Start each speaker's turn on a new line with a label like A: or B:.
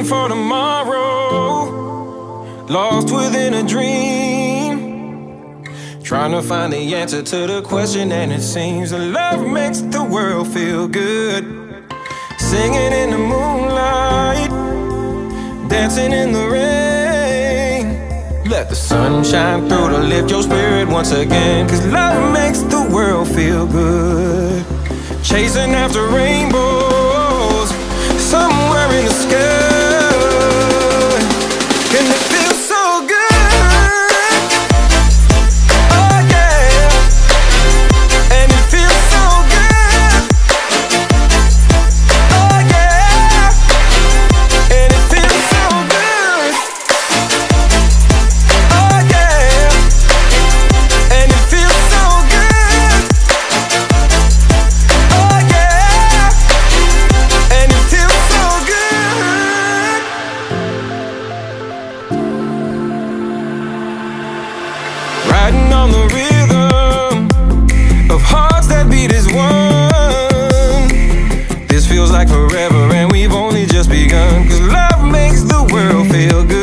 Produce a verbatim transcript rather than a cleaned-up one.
A: for tomorrow, lost within a dream, trying to find the answer to the question, and it seems that love makes the world feel good. Singing in the moonlight, dancing in the rain. Let the sun shine through to lift your spirit once again, 'cause love makes the world feel good. Chasing after rainbows somewhere in the sky, and it feels so good. Riding on the rhythm of hearts that beat as one. This feels like forever, and we've only just begun, 'cause love makes the world feel good.